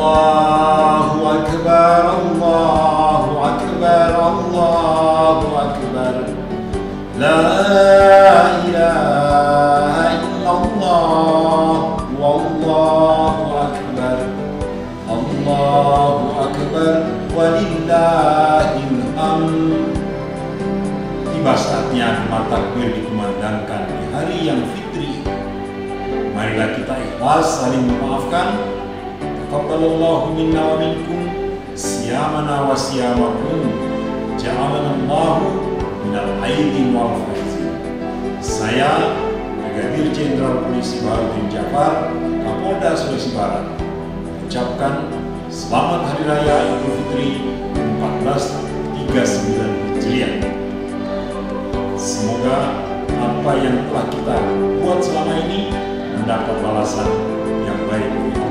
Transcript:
Allahu Akbar, Allahu Akbar, Allahu Akbar. La ilaha illallah, wallahu akbar. Allahu Akbar, walillahil hamd. Tiba saatnya gemar takbir dikumandangkan di hari yang fitri. Marilah kita ikhlas saling memaafkan. Taqabbalallahu minna wa minkum siyamana wa siyamakum. Ja'alanallahu minal aidin wal faizin. Saya Brigadir Jenderal Polisi Baharudin Djafar, Kapolda Sulawesi Barat, mengucapkan selamat Hari Raya Idul Fitri 1439 Hijriah. Semoga apa yang telah kita buat selama ini mendapat balasan yang baik.